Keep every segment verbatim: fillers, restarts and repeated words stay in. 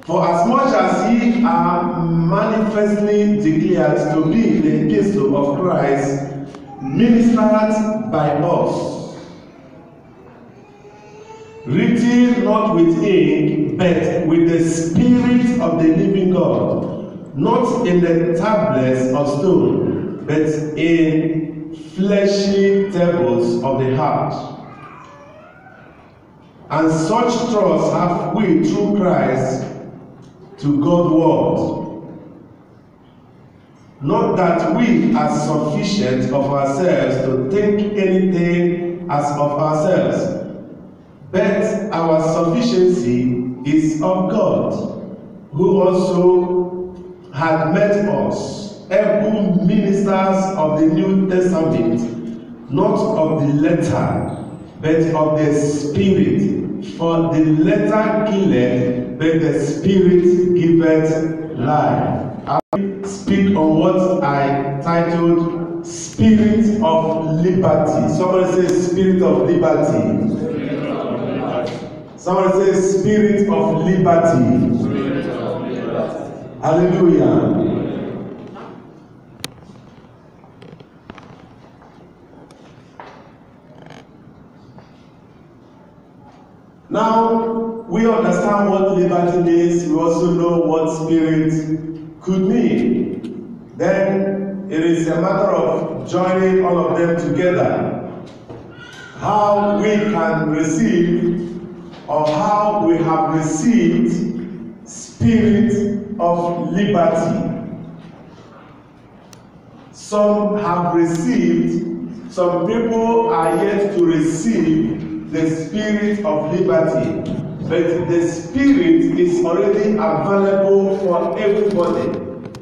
For as much as ye are manifestly declared to be the epistle of Christ, ministered by us, written not with ink, but with the Spirit of the living God, not in the tablets of stone, but in fleshy tables of the heart. And such trust have we through Christ to Godward. Not that we are sufficient of ourselves to think anything as of ourselves, but our sufficiency is of God, who also had made us able ministers of the New Testament, not of the letter, but of the Spirit. For the letter killeth, but the Spirit giveth life. I will speak on what I titled Spirit of Liberty. Somebody say Spirit of Liberty. Spirit of liberty. Somebody say Spirit of Liberty. Spirit of liberty. Hallelujah. Now, we understand what liberty means. We also know what spirit could mean. Then, it is a matter of joining all of them together. How we can receive, or how we have received, spirit of liberty. Some have received, some people are yet to receive the spirit of liberty, but the spirit is already available for everybody.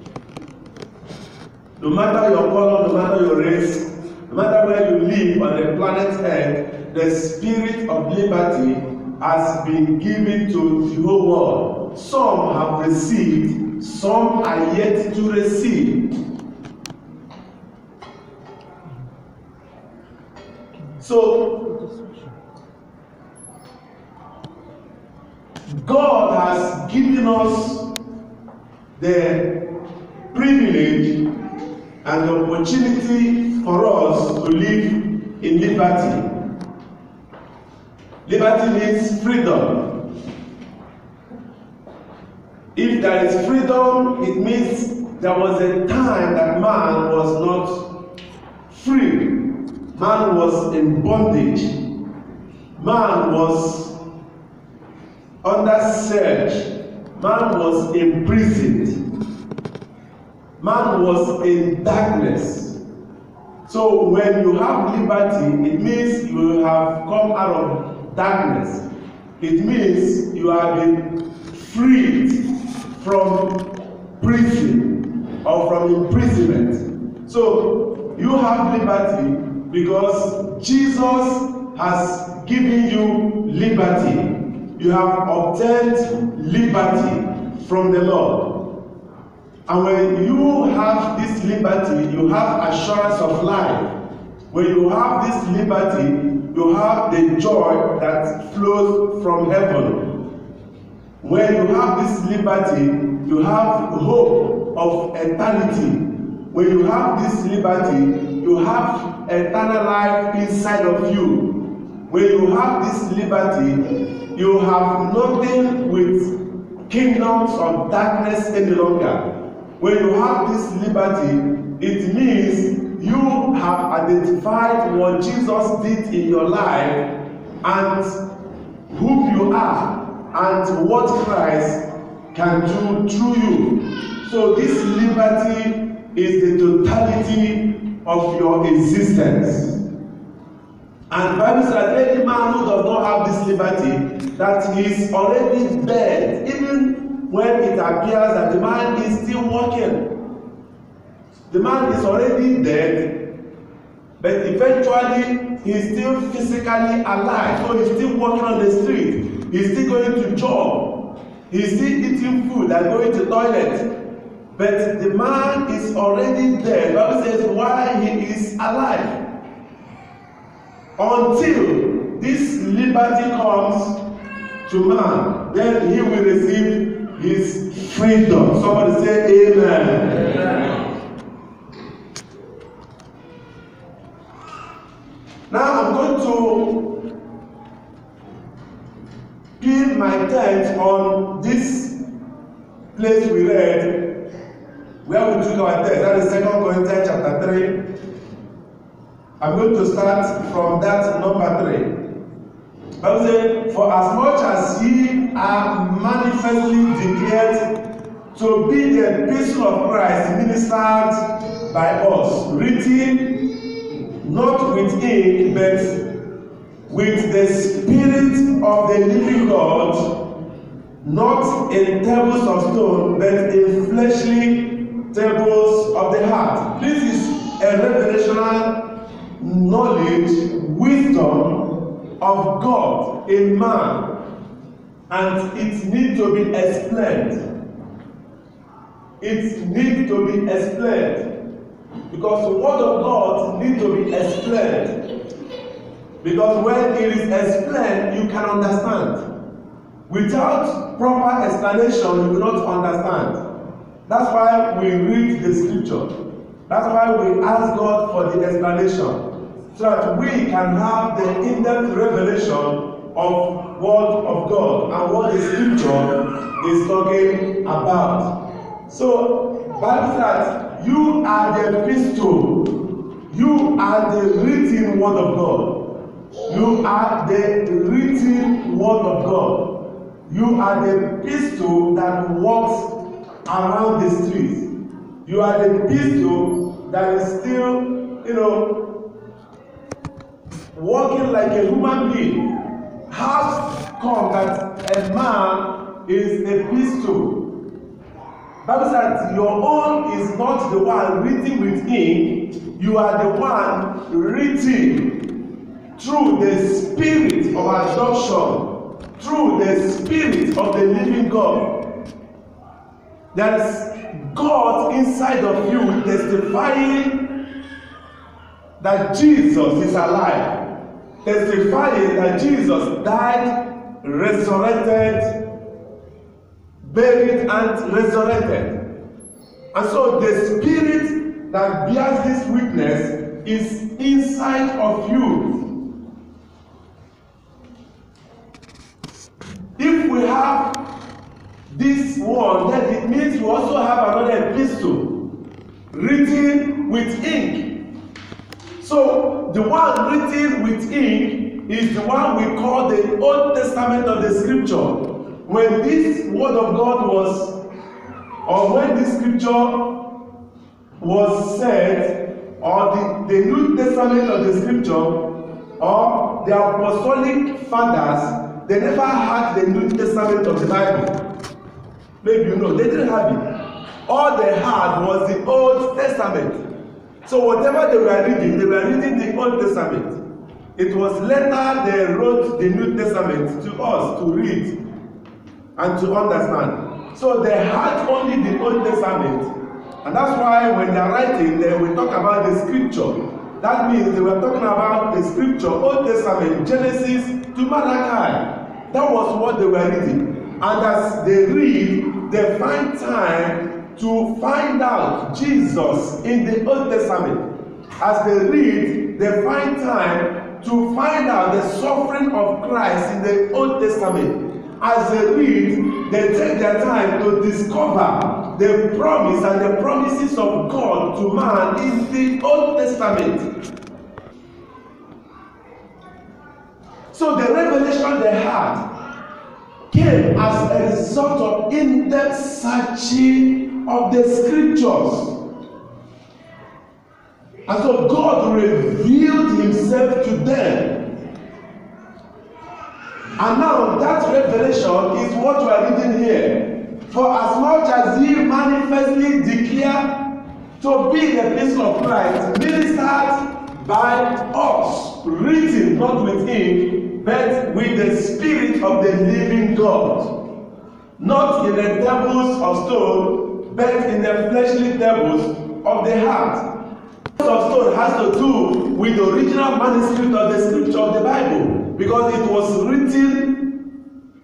No matter your color, no matter your race, no matter where you live on the planet Earth, the spirit of liberty has been given to the whole world. Some have received, some are yet to receive. So, God has given us the privilege and the opportunity for us to live in liberty. Liberty means freedom. If there is freedom, it means there was a time that man was not free. Man was in bondage. Man was under search. Man was imprisoned. Man was in darkness. So when you have liberty, it means you have come out of darkness. It means you have been freed from prison or from imprisonment. So you have liberty because Jesus has given you liberty. You have obtained liberty from the Lord. And when you have this liberty, you have assurance of life. When you have this liberty, you have the joy that flows from heaven. When you have this liberty, you have hope of eternity. When you have this liberty, you have eternal life inside of you. When you have this liberty, you have nothing with kingdoms of darkness any longer. When you have this liberty, it means you have identified what Jesus did in your life and who you are and what Christ can do through you. So this liberty is the totality of your existence. And the Bible says any man who does not have this liberty, that he is already dead, even when it appears that the man is still walking. The man is already dead, but eventually he is still physically alive. So he's still walking on the street. He's still going to job. He's still eating food and going to toilet. But the man is already dead. The Bible says why he is alive. Until this liberty comes to man, then he will receive is freedom. Somebody say amen. Amen. Now I'm going to pin my tent on this place we read, where we took our text. That is Second Corinthians chapter three. I'm going to start from that number three. Bible says, for as much as ye are manifestly declared to be the epistle of Christ ministered by us, written not with ink, but with the Spirit of the living God, not in tables of stone, but in fleshly tables of the heart. This is a revelational knowledge, wisdom of God in man, and it needs to be explained. It needs to be explained. Because the word of God needs to be explained. Because when it is explained, you can understand. Without proper explanation, you will not understand. That's why we read the scripture. That's why we ask God for the explanation. So that we can have the in-depth revelation of word of God and what the scripture is talking about. So, Bible says, you are the epistle. You are the written word of God. You are the written word of God. You are the epistle that walks around the streets. You are the epistle that is still, you know, walking like a human being. How come that a man is a epistle? Bible says your own is not the one written with ink. You are the one written through the spirit of adoption, through the spirit of the living God. There is God inside of you testifying that Jesus is alive, testifying that Jesus died, resurrected, buried and resurrected. And so the spirit that bears this witness is inside of you. If we have this one, then it means we also have another epistle written with ink. So the one written with ink is the one we call the Old Testament of the scripture. When this word of God was, or when this scripture was said, or the, the New Testament of the scripture, or the apostolic fathers, they never had the New Testament of the Bible. Maybe you know, they didn't have it. All they had was the Old Testament. So whatever they were reading, they were reading the Old Testament. It was later they wrote the New Testament to us to read and to understand. So they had only the Old Testament. And that's why when they are writing, they will talk about the scripture. That means they were talking about the scripture, Old Testament, Genesis to Malachi. That was what they were reading. And as they read, they find time to find out Jesus in the Old Testament. As they read, they find time to find out the suffering of Christ in the Old Testament. As they read, they take their time to discover the promise and the promises of God to man in the Old Testament. So the revelation they had came as a result of in-depth searching of the scriptures. And so God revealed himself to them. And now that revelation is what we are reading here. For as much as ye manifestly declare to be the epistle of Christ, ministered by us, written not with ink, but with the Spirit of the living God, not in the tables of stone, but in the fleshly tables of the heart. Of stone has to do with the original manuscript of the scripture of the Bible, because it was written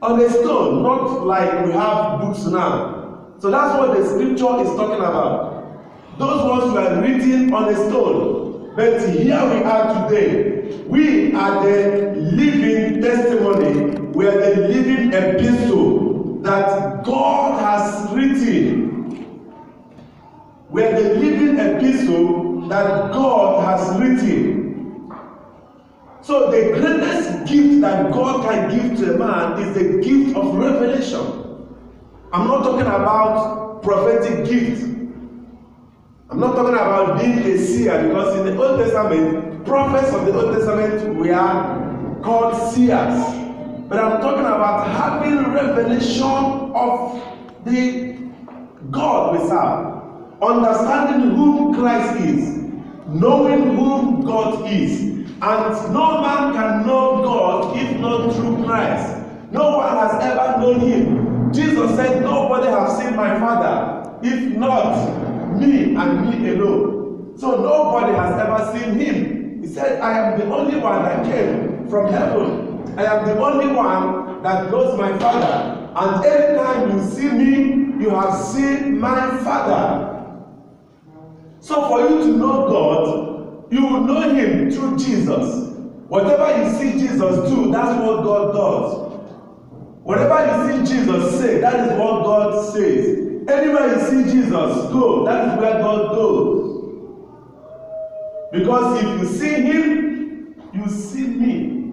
On a stone, not like we have books now. So that's what the scripture is talking about. Those ones were written on a stone. But here we are today. We are the living testimony. We are the living epistle that God has written. We are the living epistle that God has written. So the greatest gift that God can give to a man is the gift of revelation. I'm not talking about prophetic gift. I'm not talking about being a seer, because in the Old Testament, prophets of the Old Testament were called seers. But I'm talking about having revelation of the God we serve, understanding who Christ is, knowing who God is. And no man can know God if not through Christ. No one has ever known him. Jesus said, nobody has seen my Father, if not me and me alone. So nobody has ever seen him. He said, I am the only one that came from heaven. I am the only one that knows my Father. And anytime you see me, you have seen my Father. So for you to know God, you will know him through Jesus. Whatever you see Jesus do, that's what God does. Whatever you see Jesus say, that is what God says. Anywhere you see Jesus go, that is where God goes. Because if you see him, you see me.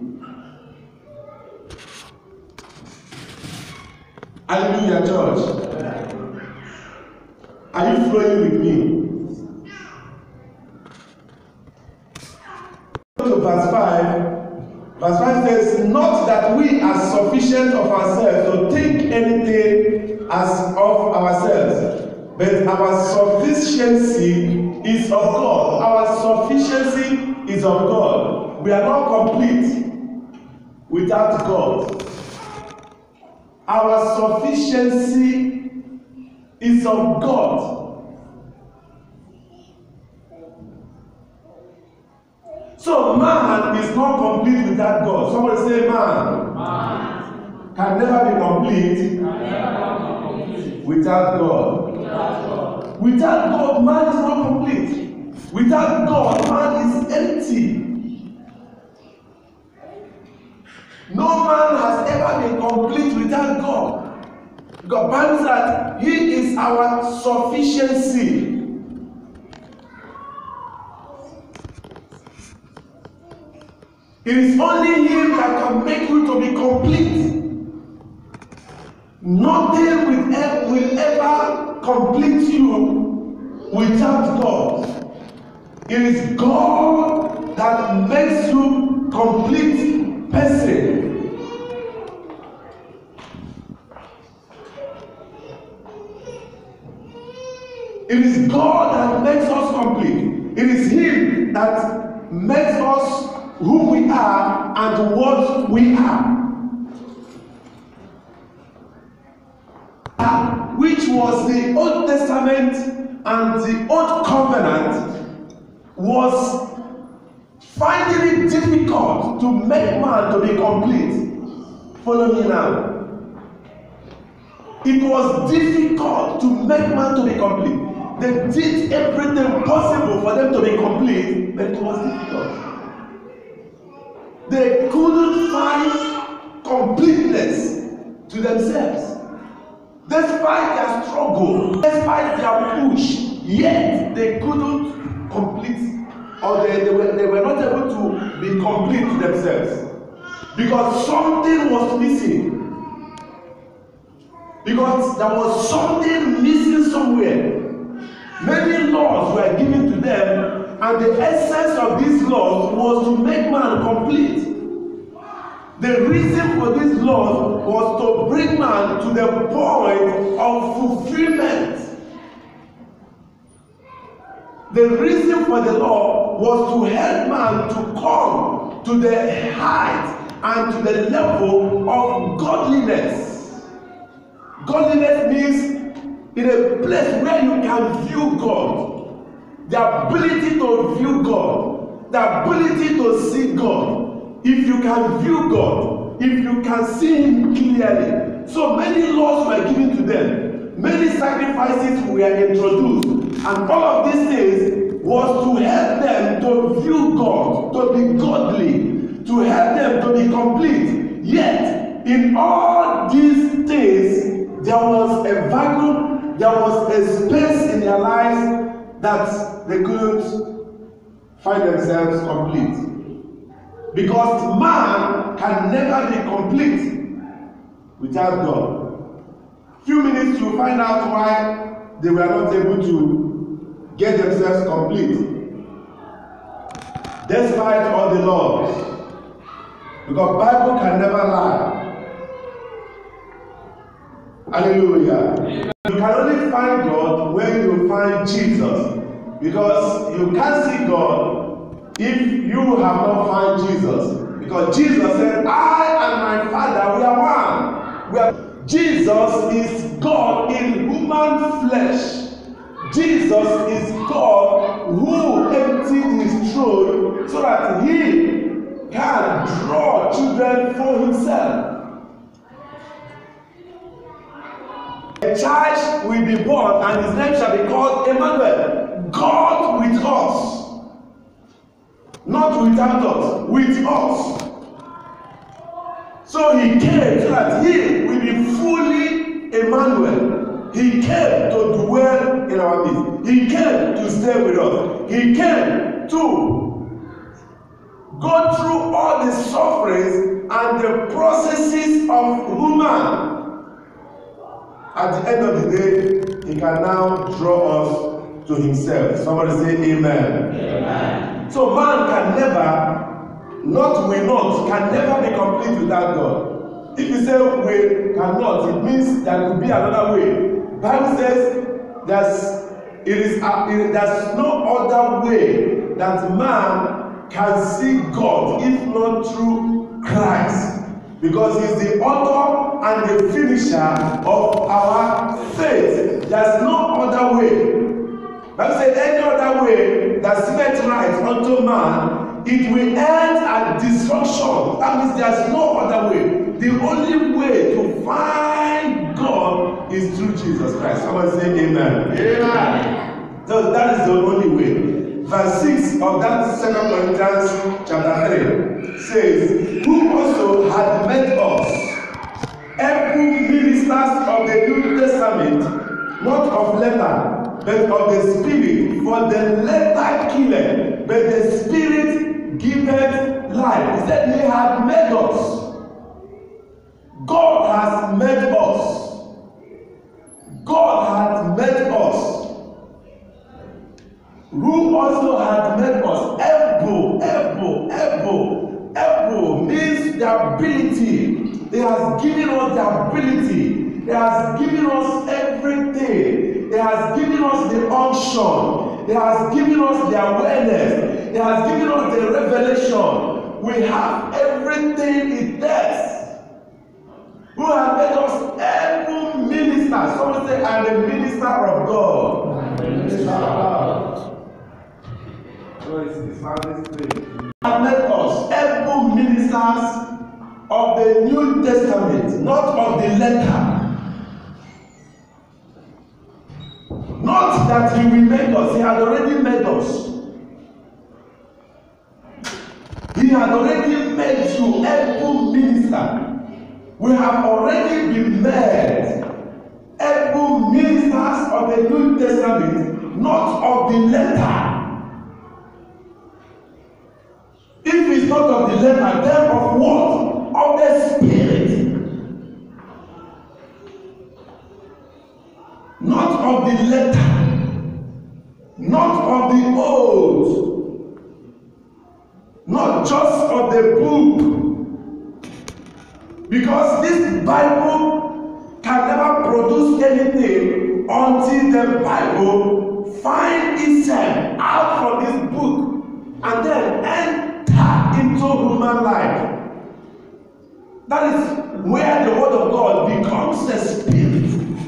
Hallelujah, church. Are you flowing with me? To verse five, verse five says, not that we are sufficient of ourselves to think anything as of ourselves, but our sufficiency is of God. Our sufficiency is of God. We are not complete without God. Our sufficiency is of God. So man is not complete without God. Somebody say man, man. Can never be complete, never complete. Without God. Without God. Without God, man is not complete. Without God, man is empty. No man has ever been complete without God. God Bible says that he is our sufficiency. It is only him that can make you to be complete. Nothing will ever, will ever complete you without God. It is God that makes you complete person. It is God that makes us complete. It is him that makes us who we are and what we are. Uh, which was the Old Testament and the Old Covenant, was finding it difficult to make man to be complete. Follow me now. It was difficult to make man to be complete. They did everything possible for them to be complete, but it was difficult. They couldn't find completeness to themselves. Despite their struggle, despite their push, yet they couldn't complete, or they, they, were, they were not able to be complete to themselves. Because something was missing. Because there was something missing somewhere. Many laws were given to them, and the essence of these laws was to make man complete. The reason for these laws was to bring man to the point of fulfillment. The reason for the law was to help man to come to the height and to the level of godliness. Godliness means in a place where you can view God, the ability to view God, the ability to see God. If you can view God, God if you can see him clearly. So many laws were given to them, many sacrifices were introduced, and all of these things was to help them to view God, to be godly, to help them to be complete. Yet in all these things there was a vacuum, there was a space in their lives that they couldn't find themselves complete. Because man can never be complete without God. Few minutes to find out why they were not able to get themselves complete, despite all the laws. Because Bible can never lie. Hallelujah. Amen. You can only find God when you find Jesus. Because you can't see God if you have not found Jesus. Because Jesus said, I and my Father, we are one. We are... Jesus is God in human flesh. Jesus is God who emptied his throne so that he can draw children for himself. A child will be born and his name shall be called Emmanuel, God with us. Not without us, with us. So he came so that he will be fully Emmanuel. He came to dwell in our midst. He came to stay with us. He came to go through all the sufferings and the processes of human. At the end of the day, he can now draw us to himself. Somebody say amen. Amen. So man can never, not we not, can never be complete without God. If you say we cannot, it means there could be another way. Bible says there's, it is, uh, it, there's no other way that man can see God if not through Christ. Because he's the author and the finisher of our faith. There's no other way. Bible says any other way that seemeth right unto man, it will end at destruction. That means there's no other way. The only way to find God is through Jesus Christ. Someone say amen. Amen. So that is the only way. Verse six of that Second Corinthians chapter three says, who also had made us able ministers of the New Testament, not of letter, but of the Spirit. For the letter killeth, but the Spirit giveth life. He said he had made us. God has made us. God had made us. Who also had made us able, able, able, able means the ability. He has given us the ability. He has given us everything. He has given us the unction. He has given us the awareness. He has given us the revelation. We have everything it takes. Who has made us able ministers. Someone say, I'm a minister of God. I'm a minister of God. So it's, it's and made us able ministers of the New Testament, not of the letter. Not that he will make us, he had already made us. He had already made you able minister. We have already been made able ministers of the New Testament, not of the letter. If it's not of the letter, then of what? Of the Spirit. Not of the letter. Not of the old. Not just of the book. Because this Bible can never produce anything until the Bible finds itself out from this book and then enter into human life. That is where the word of God becomes a spirit.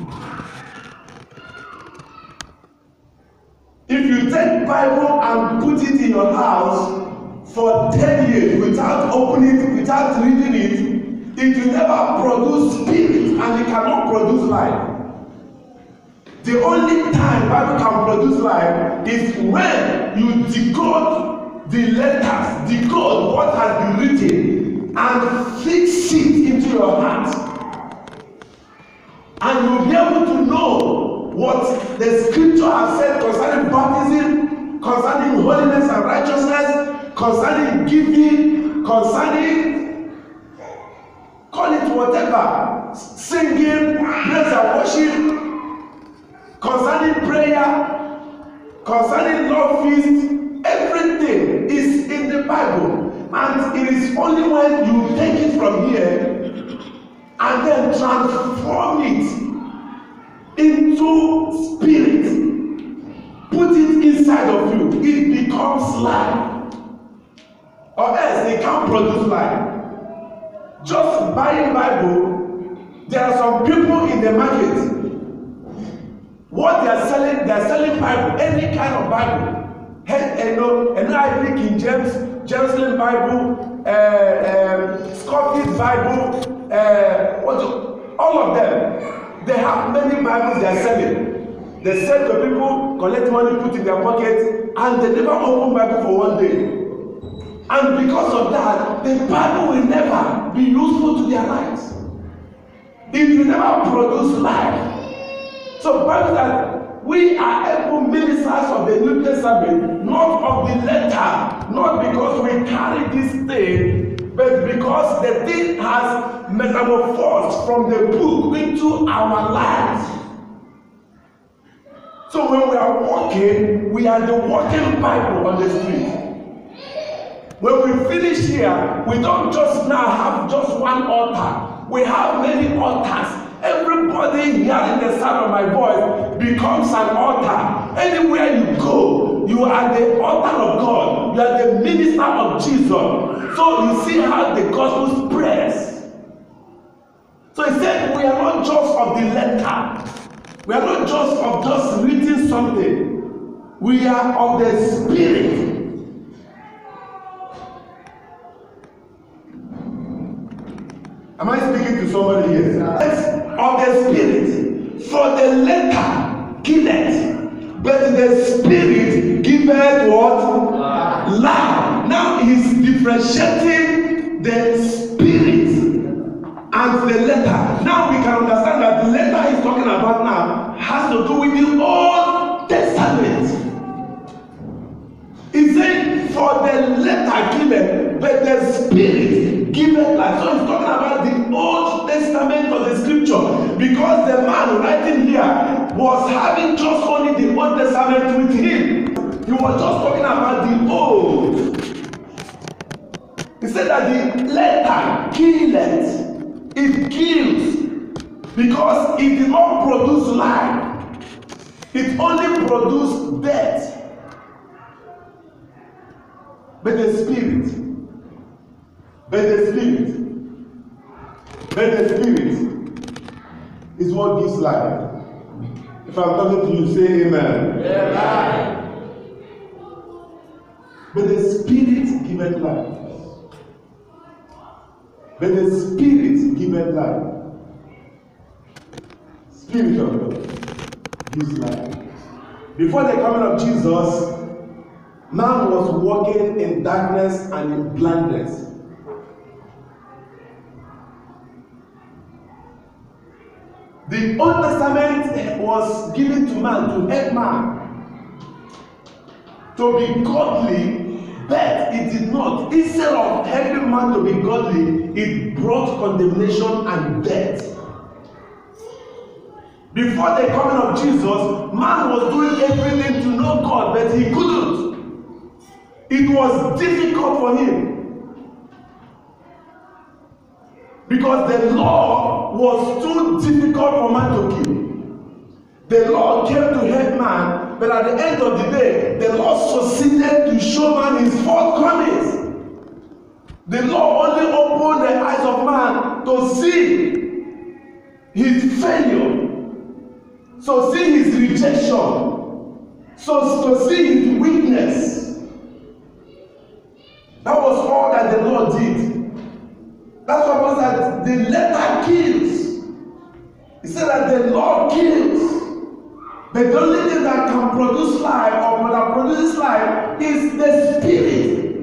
If you take Bible and put it in your house for ten years without opening it, without reading it, it will never produce spirit, and it cannot produce life. The only time Bible can produce life is when you decode the letters, decode what has been written, and fix it into your heart. And you'll be able to know what the scripture has said concerning baptism, concerning holiness and righteousness, concerning giving, concerning, call it whatever, singing, praise and worship, concerning prayer, concerning love feast. Everything is in the Bible, and it is only when you take it from here and then transform it into spirit, put it inside of you, it becomes life, or else it can't produce life. Just buying Bible, there are some people in the market, what they are selling, they are selling Bible, any kind of Bible. Hey, you know, N I V King James, Jerusalem Bible, uh, uh, Scottish Bible, uh, what, all of them. They have many Bibles they are selling. They sell to people, collect money, put in their pocket, and they never open Bible for one day. And because of that, the Bible will never be useful to their lives. It will never produce life. So Bible that we are able ministers of the New Testament, not of the letter, not because we carry this thing, but because the thing has metamorphosed from the book into our lives. So when we are walking, we are the walking Bible on the street. When we finish here, we don't just now have just one altar. We have many altars. Everybody hearing the sound of my voice becomes an altar. Anywhere you go, you are the altar of God. You are the minister of Jesus. So you see how the gospel spreads. So he said, we are not just of the letter. We are not just of just reading something. We are of the spirit. Am I speaking to somebody here? Yes. Of the spirit, for the letter giveth, but the spirit giveth what? Life. Life. Now he's differentiating the spirit and the letter. Now we can understand that the letter he's talking about now has to do with the Old Testament. He said, for the letter giveth, but the spirit giveth life. So he's talking about the Old Testament of the scripture, because the man writing here was having just only the Old Testament with him. He was just talking about the Old. He said that the letter killeth, it kills, because it did not produce life, it only produced death. But the spirit, but the spirit, but the spirit is what gives life. If I'm talking to you, say amen. Amen. But the spirit giveth life. But the spirit giveth life. Spirit of God gives life. Before the coming of Jesus, man was walking in darkness and in blindness. The Old Testament was given to man, to help man to be godly, but it did not. Instead of helping man to be godly, it brought condemnation and death. Before the coming of Jesus, man was doing everything to know God, but he couldn't. It was difficult for him. Because the law was too difficult for man to keep. The law came to help man, but at the end of the day, the law succeeded to show man his shortcomings. The law only opened the eyes of man to see his failure, so see his rejection, so to see his weakness. That was all that the law did. That's what Paul said. The letter kills. He said that the law kills. But the only thing that can produce life or that produces life is the spirit.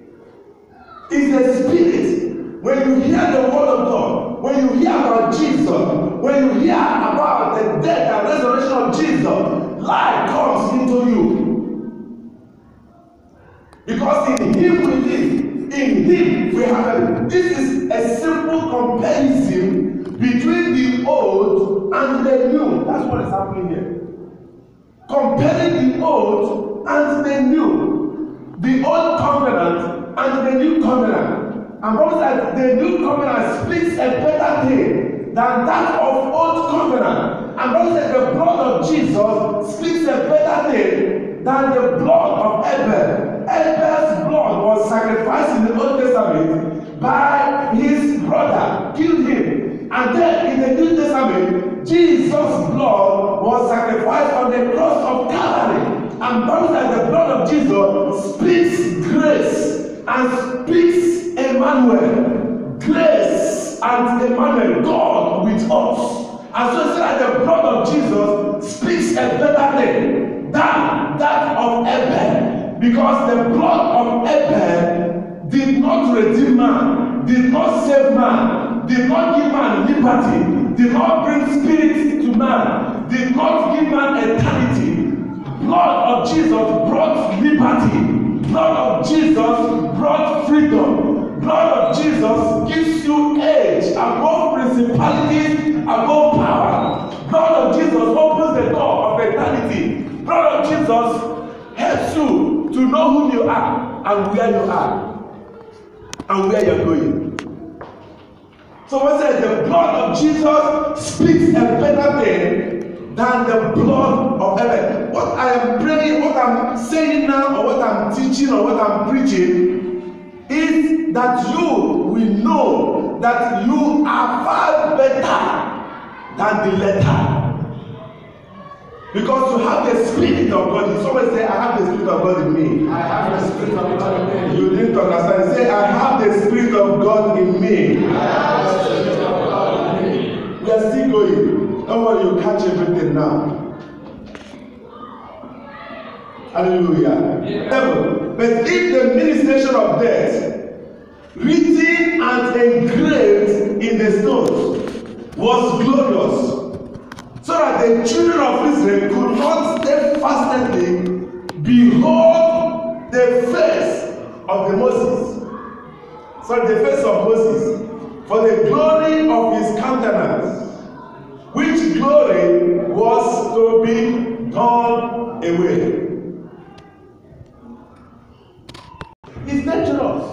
Is the spirit. When you hear the word of God, when you hear about Jesus, when you hear about the death and resurrection of Jesus, life comes into you. Because in Him we live, in Him we have. This is a simple comparison between the old and the new. That's what is happening here. Comparing the old and the new, the old covenant and the new covenant. And Paul said the new covenant speaks a better thing than that of old covenant. And Paul said the blood of Jesus speaks a better thing than the blood of Abel. Abel's blood was sacrificed in the Old Testament by his brother, killed him. And then in the New Testament, Jesus' blood was sacrificed on the cross of Calvary. And Bible says the blood of Jesus speaks grace and speaks Emmanuel. Grace and Emmanuel, God with us. And so it's like the blood of Jesus speaks a better thing than that of Abel. Because the blood of Abel did not redeem man, did not save man, did not give man liberty, did not bring spirit to man, did not give man eternity. Blood of Jesus brought liberty. Blood of Jesus brought freedom. Blood of Jesus gives you edge above principalities, above power. Blood of Jesus opens the door of eternity. Blood of Jesus helps you to know who you are and where you are and where you're going. So we say the blood of Jesus speaks a better thing than the blood of Abel. What I am praying, what I'm saying now, or what I'm teaching, or what I'm preaching, is that you will know that you are far better than the letter. Because you have the Spirit of God. You always say, I have the Spirit of God in me. I have the Spirit of God in me. You didn't understand. Say, I have the Spirit of God in me. I have the Spirit of God in me. We are still going. Don't worry, you catch everything now. Hallelujah. Yeah. But if the ministration of death, written and engraved in the stones, was glorious, so that the children of Israel could not steadfastly behold the face of the Moses. Sorry, the face of Moses, for the glory of his countenance, which glory was to be gone away. It's dangerous.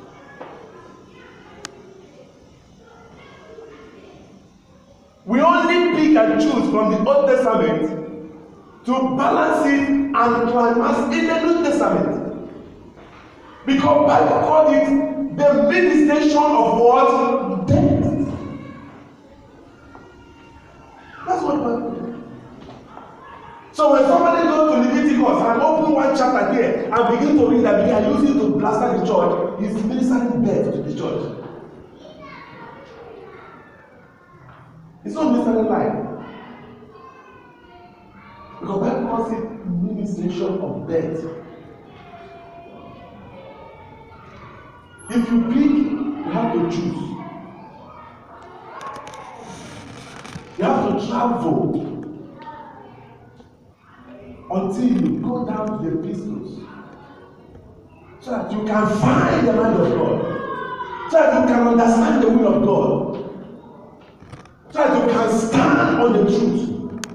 We only pick and choose from the Old Testament to balance it and climax in the New Testament. Because Bible called it the ministration of what? Death. That's what Bible. So when somebody goes to Leviticus and open one chapter there and begin to read and begin using to blaster the church, he's ministering death to the church. It's not ministering life. Because Bible calls it ministration of death. If you pick, you have to choose. You have to travel until you go down to the epistles, so that you can find the mind of God, so that you can understand the will of God, so that you can stand on the truth.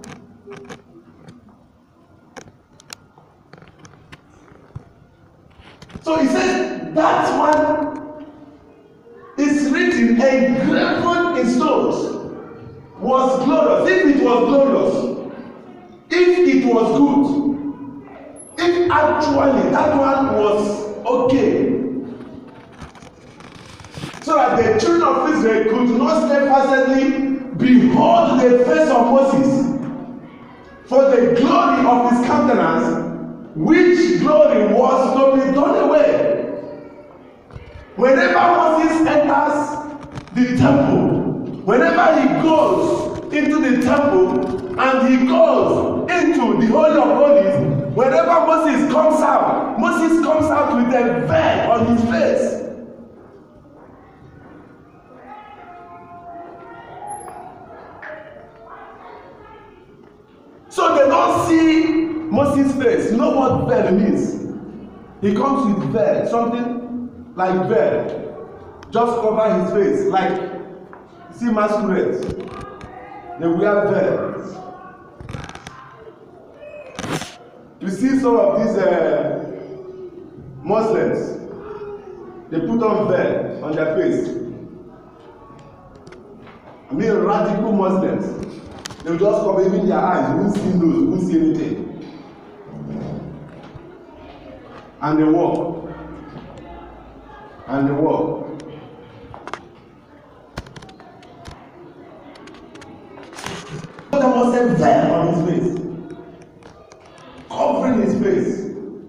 So he says that one is written, engraven in stones, was glorious. If it was glorious, if it was good, if actually that one was okay, so that the children of Israel could not steadfastly behold the face of Moses, for the glory of his countenance, which glory was to be done away. Whenever Moses enters the temple. Whenever he goes into the temple and he goes into the Holy of Holies, whenever Moses comes out, Moses comes out with a veil on his face. So they don't see Moses' face. You know what veil means? He comes with veil, something like veil. Just cover his face, like, see masquerades. They wear veils. You see some of these uh, Muslims, they put on veil on their face. I mean radical Muslims. They will just cover even their eyes. You won't see nose, you won't see anything. And they walk. And they walk. There was a veil on his face, covering his face.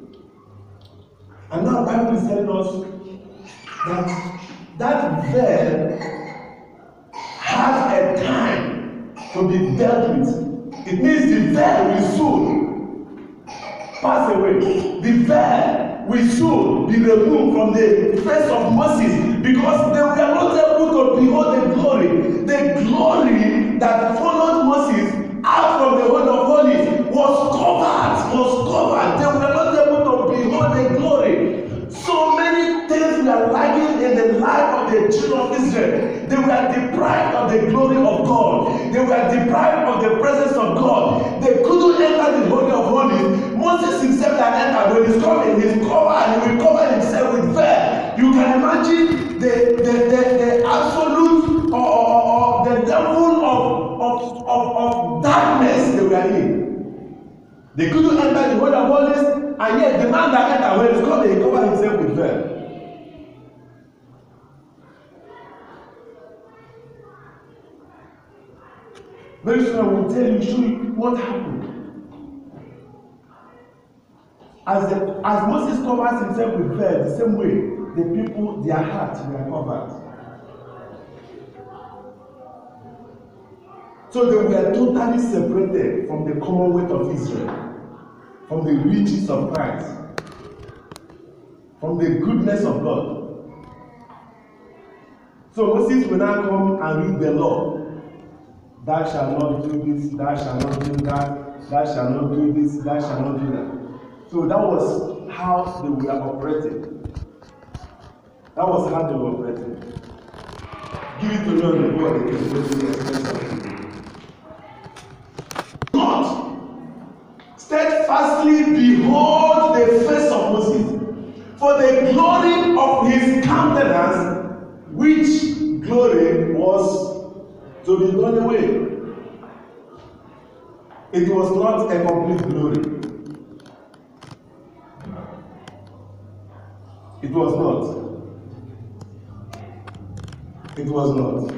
And now the Bible is telling us that that veil has a time to be dealt with. It means the veil will soon pass away. The veil will soon be removed from the face of Moses, because they were not able to behold the glory. The glory that followed Moses out from the Holy of Holies was covered, was covered. They were not able to behold the glory. So many things were lacking in the life of the children of Israel. They were deprived of the glory of God. They were deprived of the presence of God. They couldn't enter the Holy of Holies. Moses himself that entered, when he's coming, he's covered, and he will cover himself with veil. You can imagine the the the, the absolute or, or, or the level of, of, of, of darkness they were in. They couldn't enter the Holy of Holies, and yet the man that entered, when he's coming, he covered himself with veil. Very soon I will tell you, show you what happened. As, the, as Moses covers himself with veil, the same way the people, their hearts were covered. So they were totally separated from the commonwealth of Israel, from the riches of Christ, from the goodness of God. So Moses will now come and read the law. Thou shalt not do this, thou shalt not do that, thou shalt not do this, thou shalt not do that. So that was how they were operating. That was how they were operating. Give it to me on the board again. Not steadfastly behold the face of Moses, for the glory of his countenance, which glory was to be gone away. It was not a complete glory. It was not. It was not.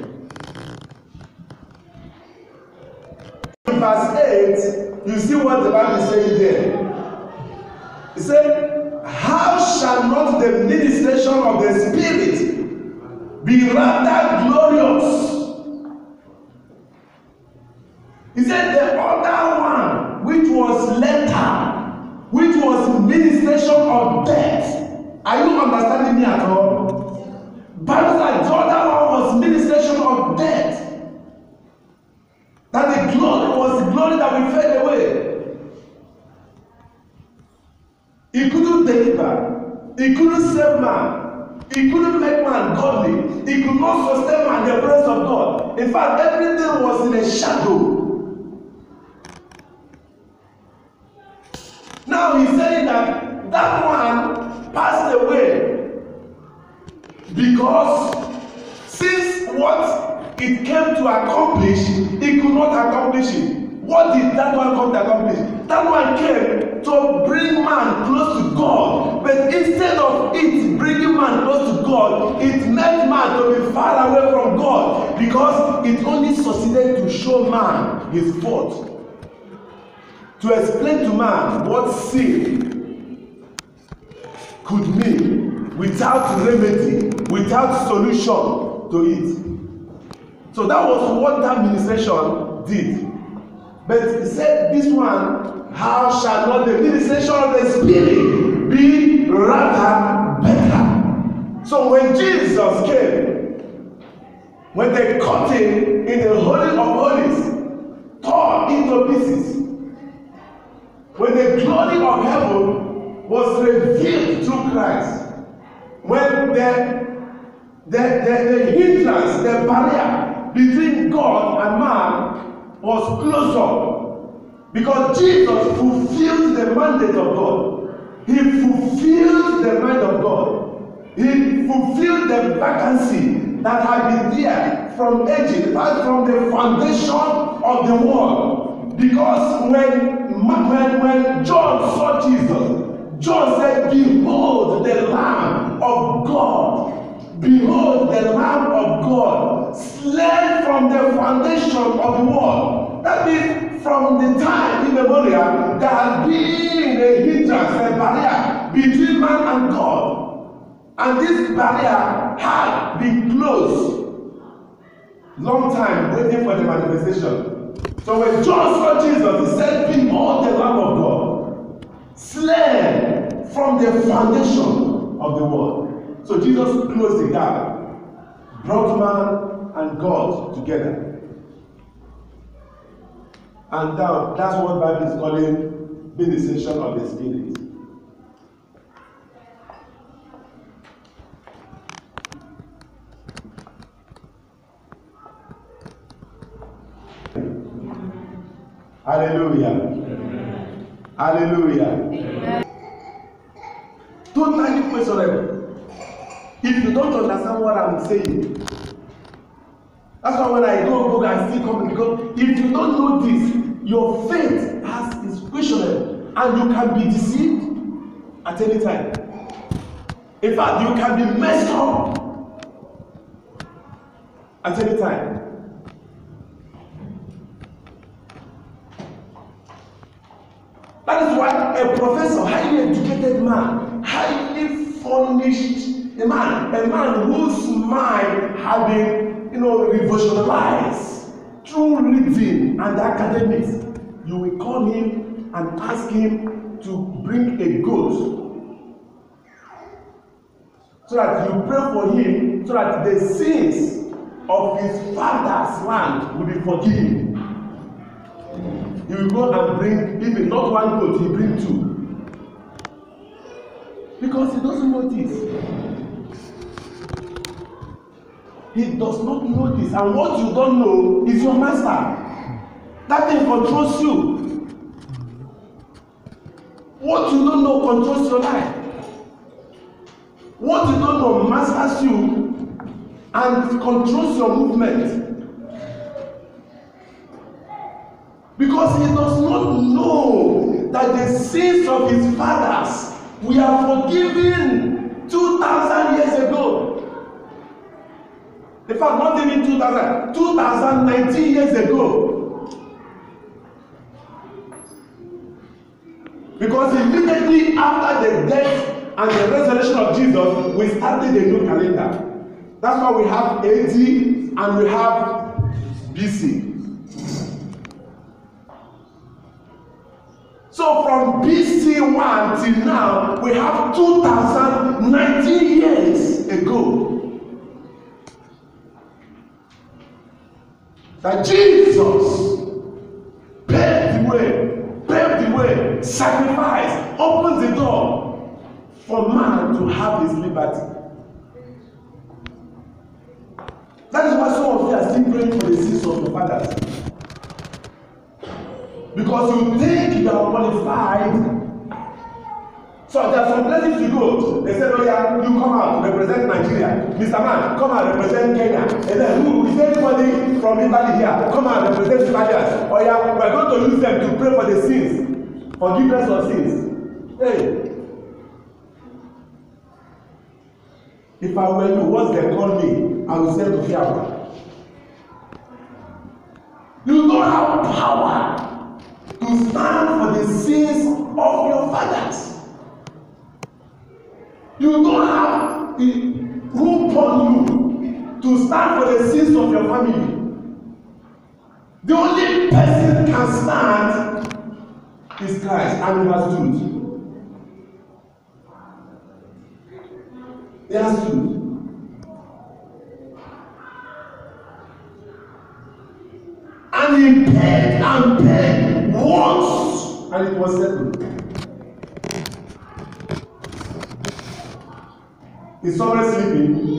In verse eight, you see what the Bible is saying there. It said, how shall not the ministration of the Spirit be rather glorious? He said the other one, which was letter, which was ministration of death. Are you understanding me at all? Bible said the other one was ministration of death. That the glory was the glory that will fade away. He couldn't deliver. He couldn't save man. He couldn't make man godly. He could not sustain man in the presence of God. In fact, everything was in a shadow. Now he's saying that that one passed away because since what it came to accomplish, it could not accomplish it. What did that one come to accomplish? That one came to bring man close to God, but instead of it bringing man close to God, it made man to be far away from God, because it only succeeded to show man his fault, to explain to man what sin could mean without remedy, without solution to it. So that was what that ministration did. But he said, this one, how shall not the ministration of the Spirit be rather better? So when Jesus came, when they caught him in the Holy of Holies, torn into pieces, when the glory of heaven was revealed through Christ, when the, the, the, the hindrance, the barrier between God and man was closed up, because Jesus fulfilled the mandate of God. He fulfilled the mind of God. He fulfilled the vacancy that had been there from ages, right from the foundation of the world. Because when, when, when John saw Jesus, John said, behold the Lamb of God. Behold the Lamb of God, slain from the foundation of the world. That means from the time immemorial, there has been a hindrance, a barrier between man and God. And this barrier had been closed long time, waiting for the manifestation. So when John saw Jesus, he said, behold the Lamb of God, slain from the foundation of the world. So Jesus closed the gap, brought man and God together. And now that's what the Bible is calling ministration of the Spirit. Hallelujah. Amen. Hallelujah. Amen. Don't mind the question. If you don't understand what I'm saying, that's why when I go, go and still come, because if you don't know this, your faith has is questionable, and you can be deceived at any time. In fact, you can be messed up at any time. That is why a professor, highly educated man, highly furnished a man, a man whose mind had been, you know, revolutionized through reading and academics, you will call him and ask him to bring a goat, so that you pray for him, so that the sins of his father's land will be forgiven. He will go and bring, even not one goat, he bring two. Because he doesn't know this. He does not know this. And what you don't know is your master. That thing controls you. What you don't know controls your life. What you don't know masters you and controls your movement. Because he does not know that the sins of his fathers we are forgiven two thousand years ago. In fact, not even two thousand, two thousand nineteen years ago. Because immediately after the death and the resurrection of Jesus, we started a new calendar. That's why we have A D and we have B C. So from B C one till now, we have two thousand nineteen years ago that Jesus paved the way, paved the way, sacrificed, opens the door for man to have his liberty. That is why some of you are still praying for the sins of your fathers. Because you think you are qualified. So there are some places you go. They say, oh yeah, you come out, represent Nigeria. Mister Man, come out, represent Kenya. And then who is anybody from Italy here? Come out, represent Italians. Oh yeah, we are going to use them to pray for the sins. Forgiveness of sins. Hey. If I were you, once they call me, I will say to Fiawa, you don't have power to stand for the sins of your fathers. You don't have the room upon you to stand for the sins of your family. The only person can stand is Christ, and he has stood. He has stood. And he paid and paid once, and it was settled. Is somebody sleeping?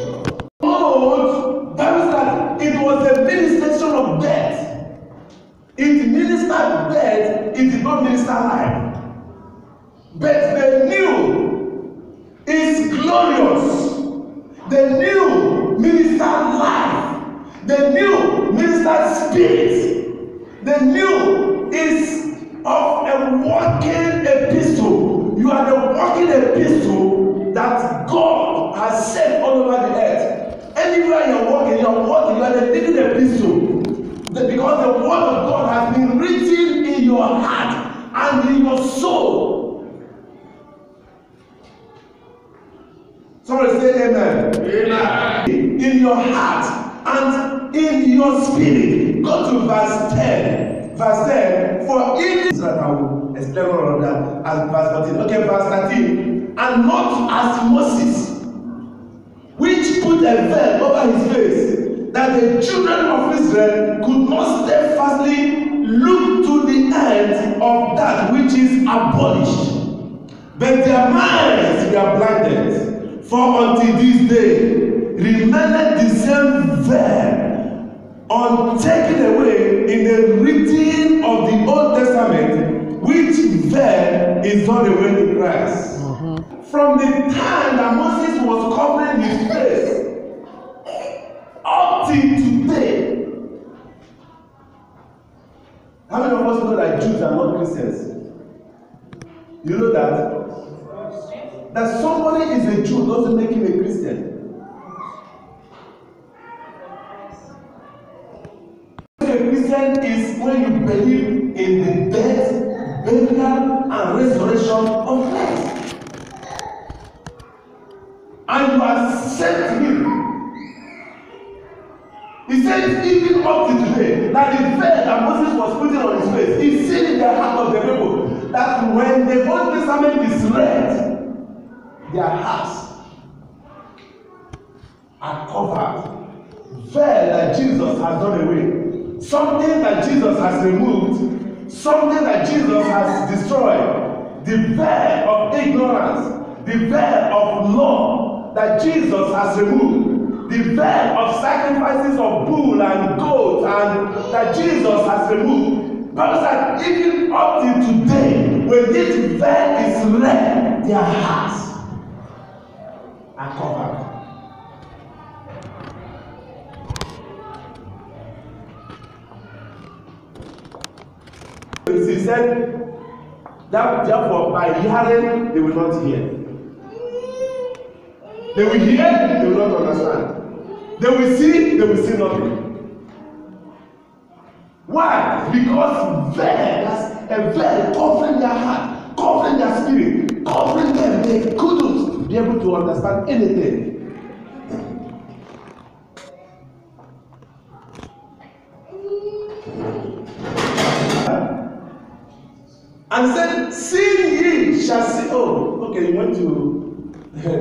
Oh, Bible said it was a ministration of death. It ministered death, it did not minister life. But the new is glorious. The new minister life. The new minister spirit. The new is of a walking epistle. You are the walking epistle that God has sent all over the earth. Anywhere you are walking, you are walking, you are the living epistle. Because the word of God has been written in your heart and in your soul. Somebody say amen. Amen. In your heart and in your spirit. Go to verse ten. Verse ten. For in this that I will explain all of that as verse fourteen. Okay, verse thirteen. And not as Moses, which put a veil over his face, that the children of Israel could not steadfastly look to the end of that which is abolished. But their minds were blinded. For until this day remaineth the same veil, untaken away in the reading of the Old Testament, which veil is done away in Christ. Mm-hmm. From the time that Moses was covering his face up till today, how many of us know that Jews are not Christians? You know that? That somebody is a Jew doesn't make him a Christian. A Christian is when you believe in the death, burial, and resurrection of Christ. And you accept him. He said, even up to today, that the veil that Moses was putting on his face is seen in the heart of the people. That when the Old Testament is read, their hearts are covered. Veil that Jesus has done away. Something that Jesus has removed. Something that Jesus has destroyed. The veil of ignorance. The veil of law that Jesus has removed. The veil of sacrifices of bull and goat and that Jesus has removed. Bible said even up till today, when this veil is read, their hearts are covered. He said that therefore by hearing they will not hear. They will hear, they will not understand. They will see, they will see nothing. Why? Because veil, that's a veil covering their heart, covering their spirit, covering them. They couldn't be able to understand anything. And said, see ye shall see. Oh, okay, you went to.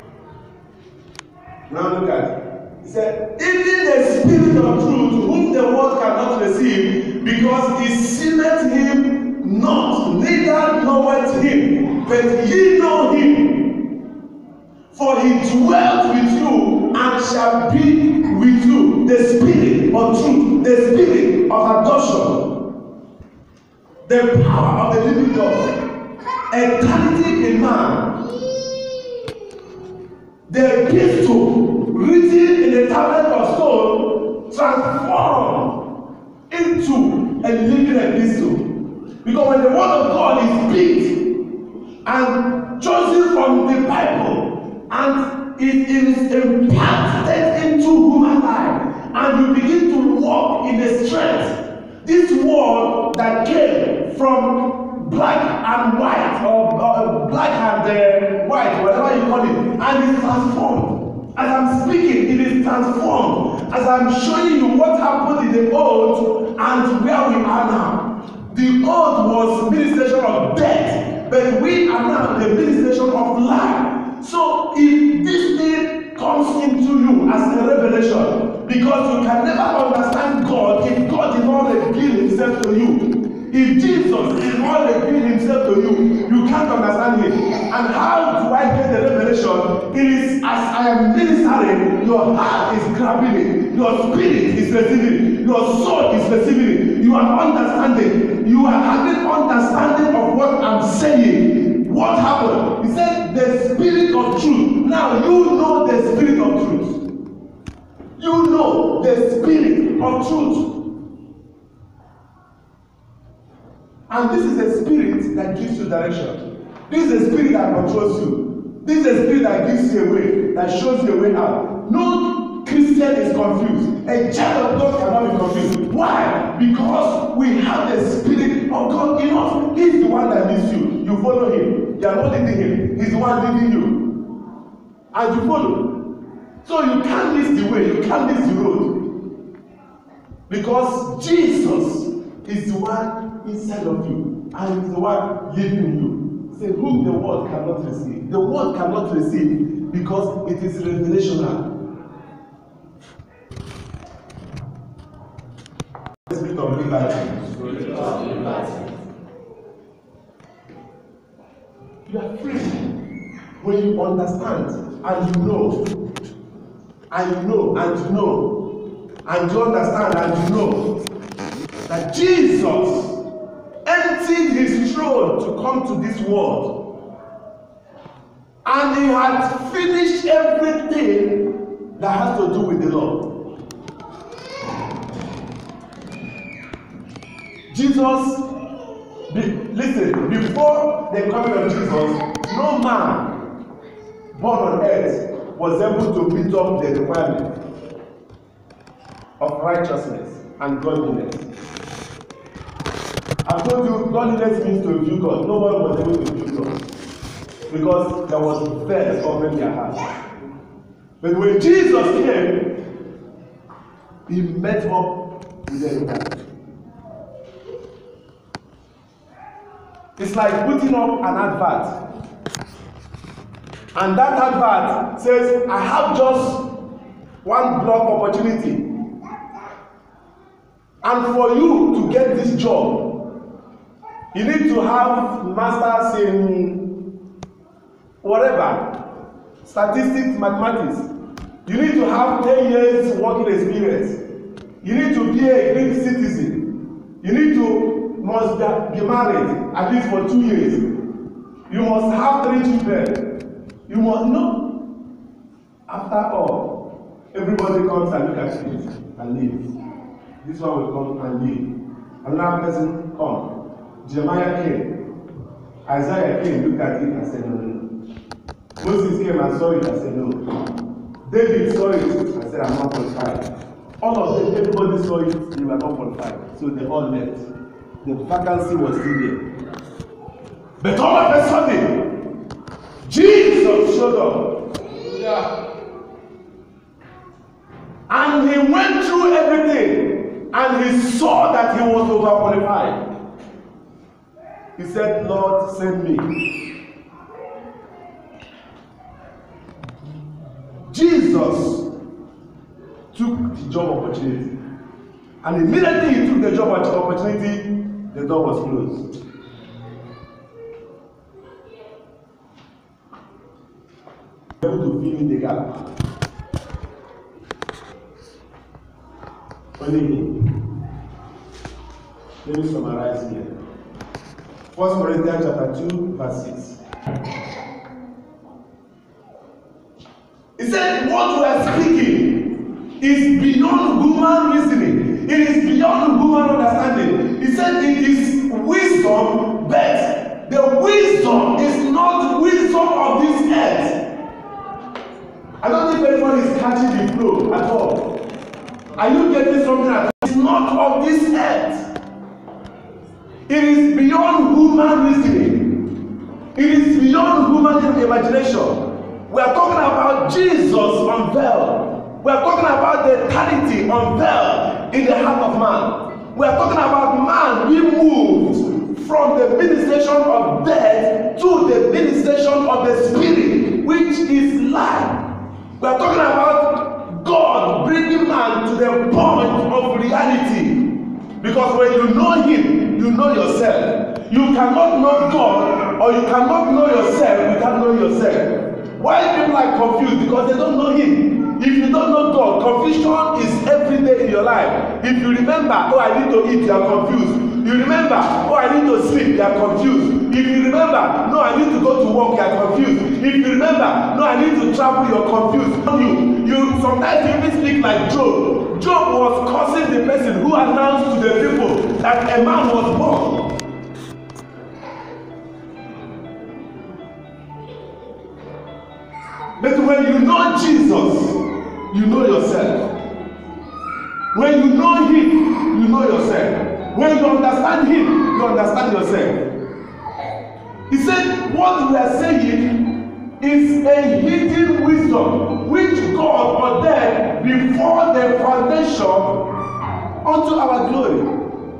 Now look at it. He said, even the Spirit of truth, whom the world cannot receive, because he seeth him not, neither knoweth him, but ye know him. For he dwelt with you and shall be with you. The Spirit of truth, the Spirit of adoption, the power of the living God, eternity in man. The epistle written in the tablet of stone transformed into a living epistle. Because when the word of God is picked and chosen from the Bible and it, it is implanted into human life and you begin to walk in the strength, this word that came from black and white or uh, black and uh, white, whatever you call it, and it's transformed. As I'm speaking, it is transformed as I'm showing you what happened in the old and where we are now. The old was ministration of death, but we are now the ministration of life. So if this thing comes into you as a revelation, because you can never understand God if God did not reveal himself to you. If Jesus did not reveal himself to you, you can't understand him. And how do I get the revelation? It is as I am ministering, your heart is grabbing it, your spirit is receiving it, your soul is receiving it. You are understanding. You are having understanding of what I'm saying. What happened? He said the spirit of truth. Now you know the spirit of truth. You know the spirit of truth. And this is a spirit that gives you direction. This is a spirit that controls you. This is a spirit that gives you a way, that shows you a way out. No Christian is confused. A child of God cannot be confused. Why? Because we have the spirit of God in us. He's the one that leads you. You follow him. You are not leading him. He's the one leading you. And you follow. So you can't miss the way. You can't miss the road. Because Jesus is the one inside of you, and is the one living in you. Say, whom the world cannot receive. The world cannot receive because it is revelational. The spirit of liberty. You are free when you understand and you know, and you know, and you know, and you understand and you know that Jesus emptied his throne to come to this world, and he had finished everything that has to do with the law. Jesus, be, listen, before the coming of Jesus, no man born on earth was able to meet up the requirement of righteousness and godliness. I told you, godliness means to view God. No one was able to view God because there was fear covering their hearts. But when Jesus came, he met up with everybody. It's like putting up an advert, and that advert says, I have just one block opportunity, and for you to get this job, you need to have masters in whatever, statistics, mathematics. You need to have ten years working experience. You need to be a Greek citizen. You need to must be married at least for two years. You must have three children. You must know. After all, everybody comes and look at it and leave. This one will come and leave. Another person come. Jeremiah came. Isaiah came, looked at it and said no, no, no. Moses came and saw it and said no. David saw it and said I'm not qualified. All of them, everybody saw it, they were not qualified. So they all left. The vacancy was still there. But all of a sudden, Jesus showed up. Yeah. And he went through everything and he saw that he was overqualified. He said, Lord, send me. Jesus took the job opportunity. And immediately he took the job opportunity, the door was closed. Able to fill in the gap. Only him. Let me summarize here. First Corinthians chapter two, verse six. He said, what we are speaking is beyond human reasoning. It is beyond human understanding. He said it is wisdom, but the wisdom is not wisdom of this earth. I don't think anyone is catching the flow at all. Are you getting something at all? It's not of this earth. It is beyond human reasoning. It is beyond human imagination. We are talking about Jesus unveiled. We are talking about the eternity unveiled in the heart of man. We are talking about man being moved from the ministration of death to the ministration of the spirit, which is life. We are talking about God bringing man to the point of reality. Because when you know him, you know yourself. You cannot know God, or you cannot know yourself, you can't know yourself. Why people are confused? Because they don't know him. If you don't know God, confusion is every day in your life. If you remember, oh, I need to eat, you are confused. You remember, oh, I need to sleep, you are confused. If you remember, no, I need to go to work, you are confused. If you remember, no, I need to travel, you are confused. You, you sometimes you even speak like Job. Job was cursing the person who announced to the people that a man was born. But when you know Jesus, you know yourself. When you know him, you know yourself. When you understand him, you understand yourself. He said, what we are saying is a hidden wisdom which God ordained before the foundation unto our glory.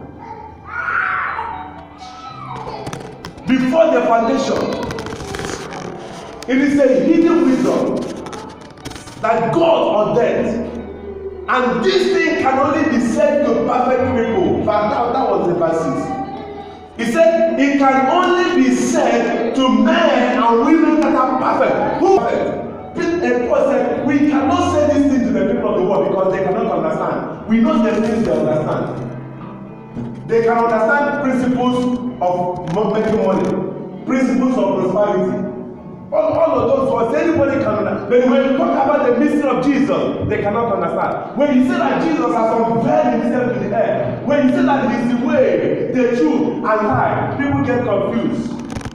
Before the foundation. It is a hidden wisdom that God ordained. And this thing can only be said to perfect people. But that, that was the verses. He said it can only be said to men and women that are perfect. Who and Paul said, we cannot say this thing to the people of the world because they cannot understand. We know the things they understand. They can understand principles of making money, principles of prosperity. All, all of those words, anybody can understand. But when you talk about the mystery of Jesus, they cannot understand. When you say that Jesus has unveiled himself to the earth, when you say that he is the way, the truth, and life, people get confused.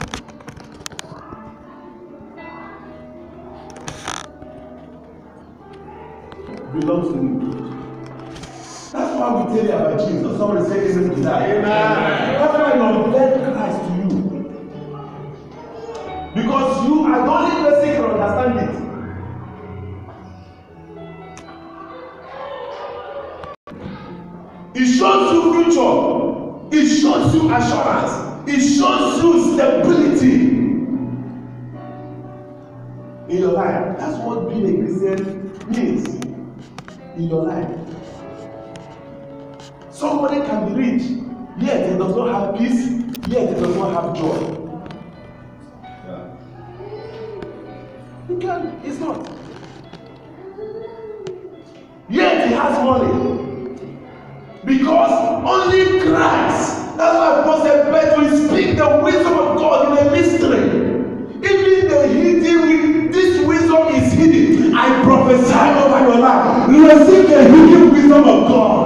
Belongs to me. That's why we tell you about Jesus. Somebody say amen to that. Amen. That's why you unveiled Christ to you. Because you are the only person who can understand it. It shows you future. It shows you assurance. It shows you stability in your life. That's what being a Christian means in your life. Somebody can be rich, yet he does not have peace, yet he does not have joy. He can, he's not. Yet he has money. Because only Christ. That's why Paul said, but we speak the wisdom of God in a mystery. Even the hidden, this wisdom is hidden. I prophesy over your life. You receive the hidden wisdom of God.